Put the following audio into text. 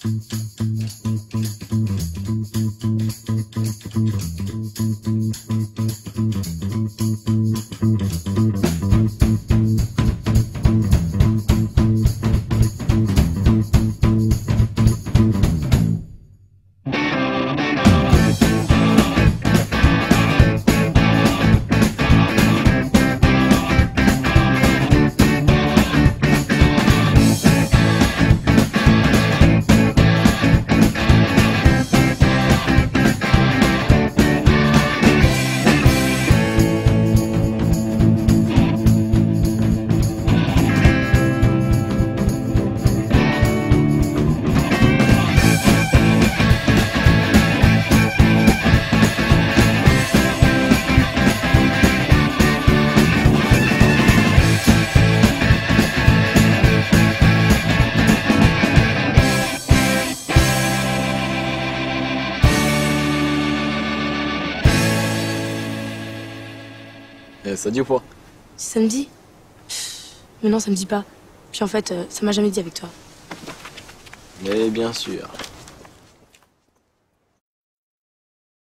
Ça dit ou pas? Ça me dit. Mais non, ça me dit pas. Puis en fait, ça m'a jamais dit avec toi. Mais bien sûr.